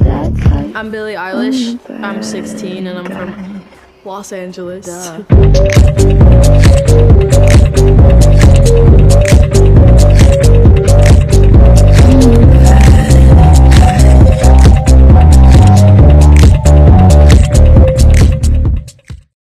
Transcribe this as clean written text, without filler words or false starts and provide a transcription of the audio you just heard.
I'm Billie Eilish. I'm 16 and I'm from Los Angeles.